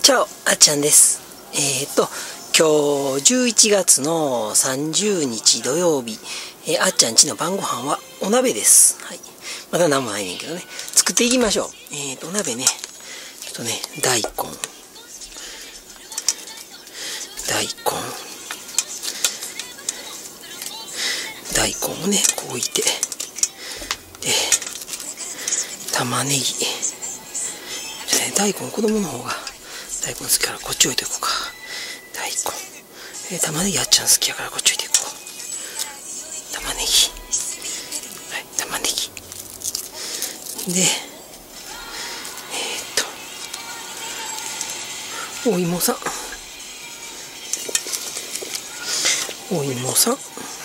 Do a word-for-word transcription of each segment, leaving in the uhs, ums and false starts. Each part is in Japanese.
チャオ、あっちゃんです。えー、っと、今日じゅういちがつのさんじゅうにち土曜日、えー、あっちゃんちの晩ご飯はお鍋です。はい。まだ何もないねんけどね。作っていきましょう。えー、っと、お鍋ね、ちょっとね、大根。大根。大根をね、こう置いて。で、玉ねぎ。大根、子供の方が大根好きからこっち置いていこうか。大根。えー、玉ねぎあっちゃん好きやからこっち置いていこう。玉ねぎ。はい、玉ねぎ。で、えー、っと、お芋さん。お芋さん。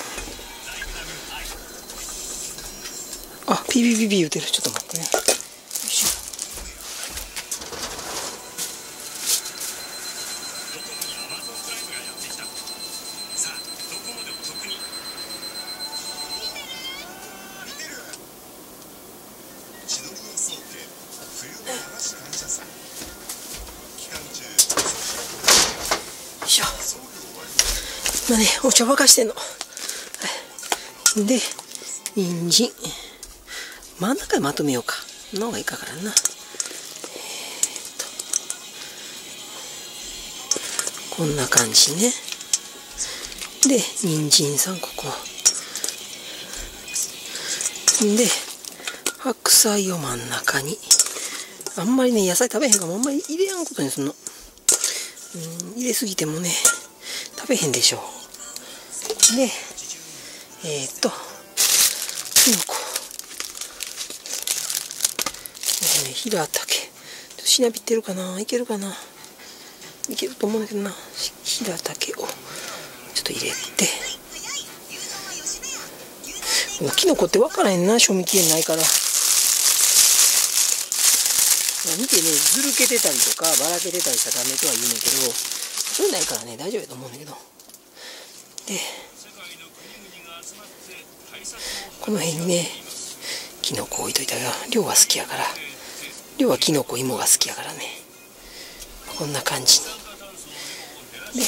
あ、ピーピーピーピー言うてる。ちょっと待ってね。今ね、お茶沸かしてんの。はい、で、人参。真ん中でまとめようか。の方がいいかからな。えー、っと。こんな感じね。で、人参さんここ。で、白菜を真ん中に。あんまりね、野菜食べへんから、あんまり入れやんことにすんの。うん、入れすぎてもね、食べへんでしょう。で、えー、っと、きのこ。ね、ひらたけ。しなびってるかな？いけるかな？いけると思うんだけどな。ひらたけをちょっと入れて。きのこって分からへんな、賞味期限ないから。見てね、ずるけてたりとか、ばらけてたりしたらダメとは言うねんけど、そういうのないからね、大丈夫だと思うんだけど。で、この辺にね、キノコ置いといたら、量は好きやから、量はキノコ、芋が好きやからね。こんな感じに。で、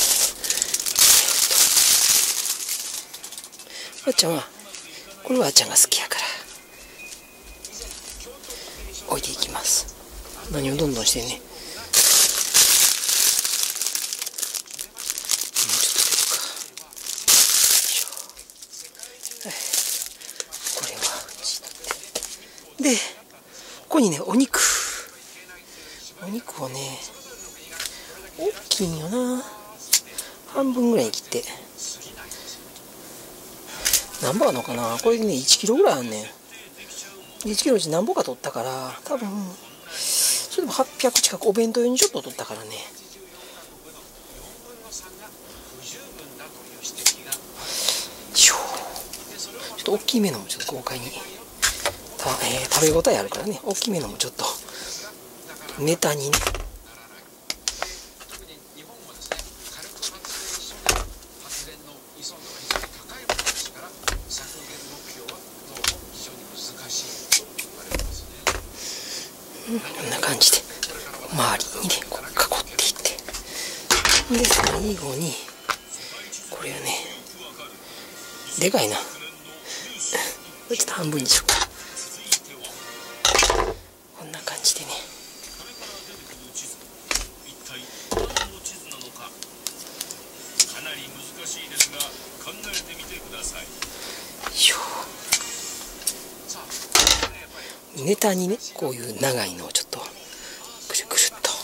あっちゃんは、これはあっちゃんが好きやから、置いていきます。何をどんどんしてね。で、ここにね、お肉。お肉をね、大きいんよな。半分ぐらいに切って。何本あるのかな？これでね、いちキロぐらいあんねん。いちキロうち何本か取ったから、多分、それでもはっぴゃく近く、お弁当用にちょっと取ったからね。ちょっと大きめのもちょっと豪快に。えー、食べ応えあるからね、大きめのもちょっとネタにね。うん、こんな感じで周りにねこう囲っていって、で最後にこれをね、でかいな、ちょっと半分にしようか。こんな感じでね。ネタにね、こういう長いのをちょっとくるくるっと。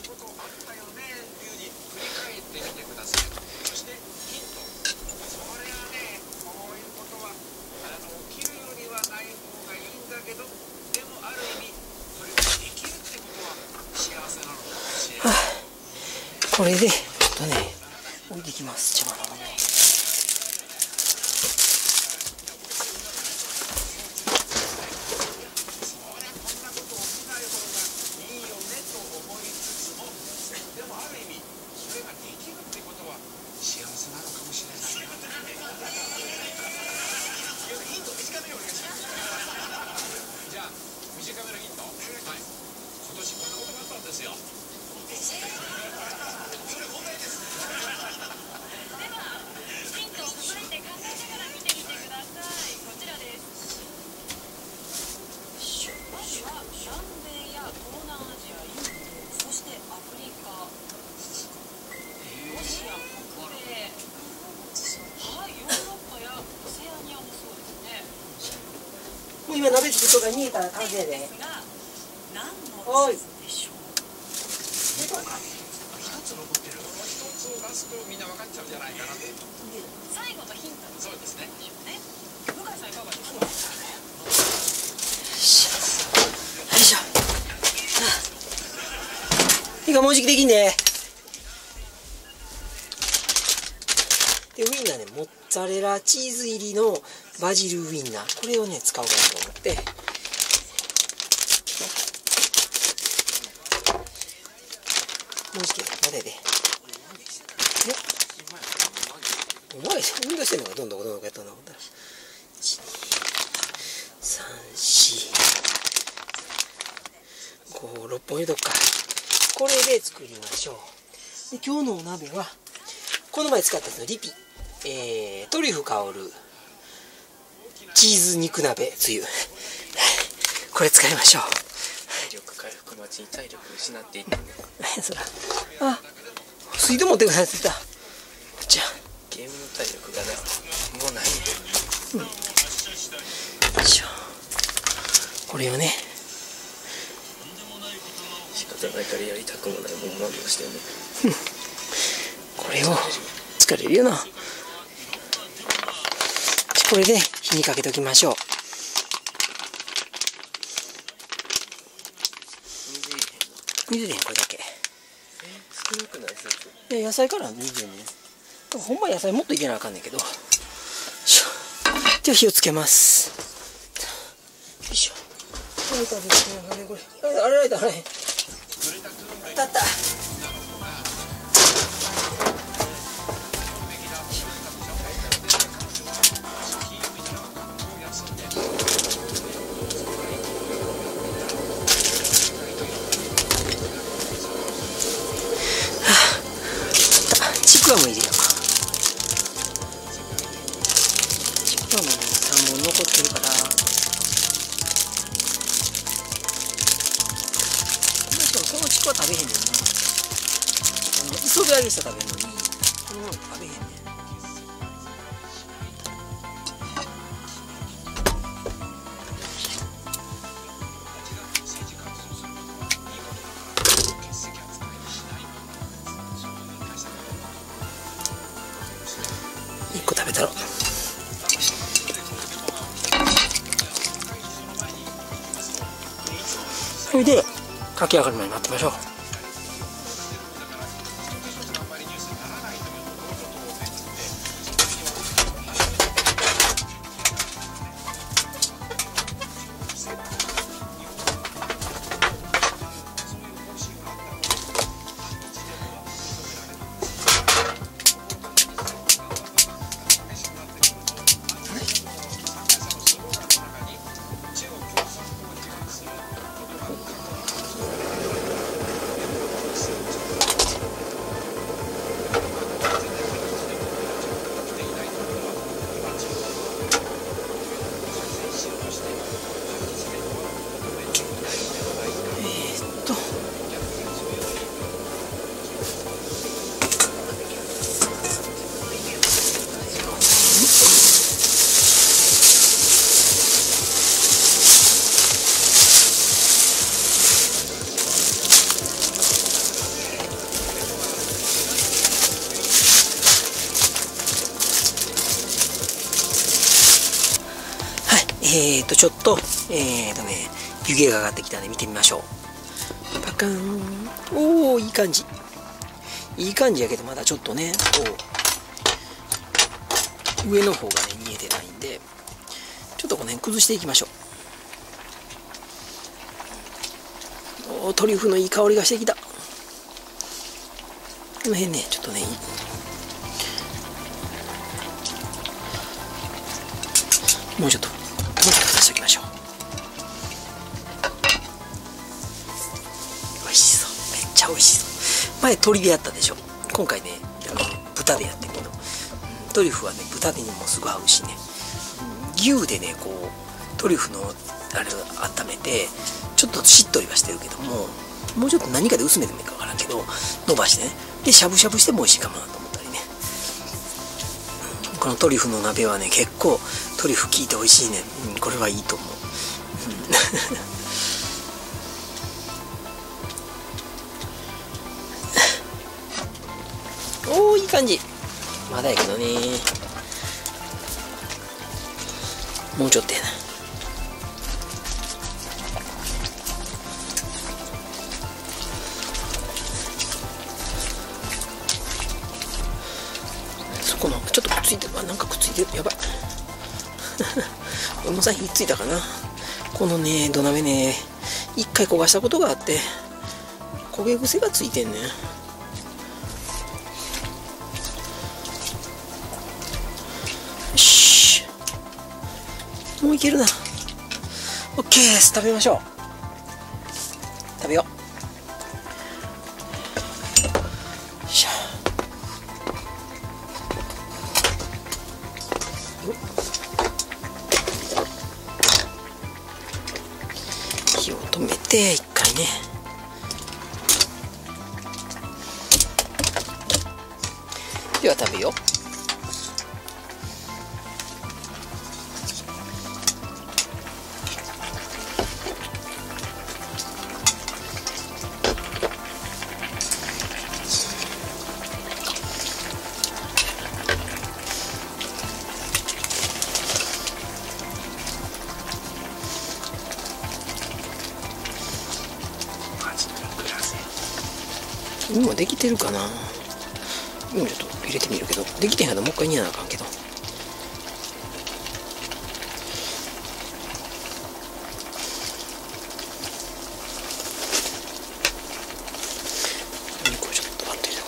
はあ、これでちょっとね、置いていきます。茶碗をね。短めのヒント。はい。今年こんなことがあったんですよ。 糸が見えたら完成で。おい。 みんな分かっちゃうんじゃないかな。最後のヒント。そうですね。向井さんいかがですか。よいしょ。いいかもうじきできんね。でウインナーね、モッツァレラチーズ入りのバジルウインナー、これをね使おうかなと思って。もうじきまでで。お前運動してんのか、どんどんどんどんやったんだ思ったらいち、に、さん、よん、ご、ろっぽん入れとくか。これで作りましょう。で今日のお鍋はこの前使ったやつのリピ、えー、トリュフ香るチーズ肉鍋つゆこれ使いましょう。 体力回復待ちに体力失っていってね。 そらあ水道持ってくださいって言った。じゃあゲームの体力がなもうない。 うん、よいしょ。これをね仕方ないからやりたくもないもんまみをしてるね。 これを疲れるよな。これで火にかけておきましょう。水入れへんこれだけ。 え少なくないスープ。いや野菜から水入れね。ほんま野菜もっといけなあかんねんけど。じゃあ火をつけます。よいしょ。ライターでつけながらねこれ。あれライターあれ。あったあった。ちくわも入れよう。ちくわもねさんぼん残ってるから、しかもこのちくわ食べへんねんね。磯辺揚げしたら食べるのにこのまま食べへんねん。いっこ食べたろ。それでかき上がるまで待ってましょう。えーとちょっとえーとね湯気が上がってきたんで見てみましょう。パカーン。おおいい感じいい感じやけどまだちょっとねこう上の方がね見えてないんでちょっとこの辺崩していきましょう。おトリュフのいい香りがしてきた。この辺ねちょっとねもうちょっともうちょっと出しておきましょう。美味しそうめっちゃ美味しそう。前鶏でやったでしょ。今回ねあの豚でやってるけど、トリュフはね豚でにもすぐ合うしね、牛でねこうトリュフのあれを温めてちょっとしっとりはしてるけども、もうちょっと何かで薄めてもいいか分からんけど伸ばしてね、でしゃぶしゃぶしても美味しいかもなと思ったりね。このトリュフの鍋はね結構トリュフ効いて美味しいね、うん、これはいいと思う、うんおお、いい感じ。まだやけどね。もうちょっとやな。そこのちょっとくっついてる。あ、なんかくっついてる。やばい。重さひっついたかな。このね、土鍋ね、一回焦がしたことがあって、焦げ癖がついてんねん。よし。もういけるな。オッケーです。食べましょう。食べよう。よいしょ。火を止めて一回ね。では食べよう。今できてるかな。今ちょっと入れてみるけど、できてんやったらもう一回煮なあかんけど。これちょっと待ってよ。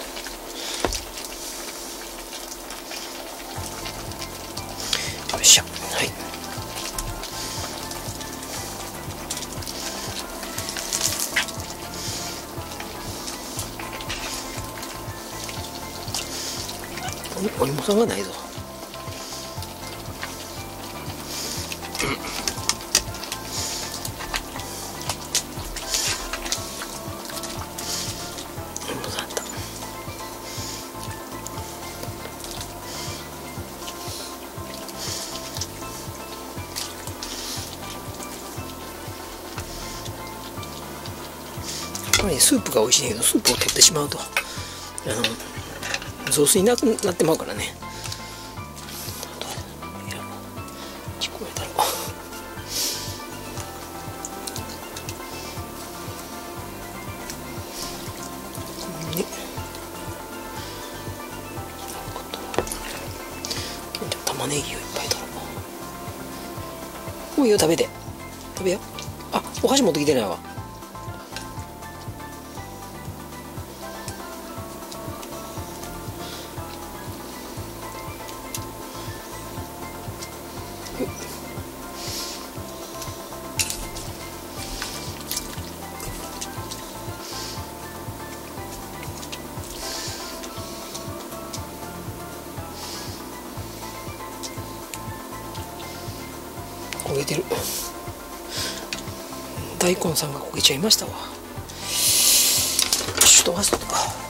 よっしゃ。はい。お芋さんがないぞ。お芋さんあった。これね、スープが美味しいんだけど、スープを取ってしまうとあの雑炊なくなってまうからね。聞こえたろ。ね。玉ねぎをいっぱい取ろう。もういいよ、食べて。食べよ。あ、お箸持ってきてないわ。焦げてる。大根さんが焦げちゃいましたわ。ちょっと忘れたか。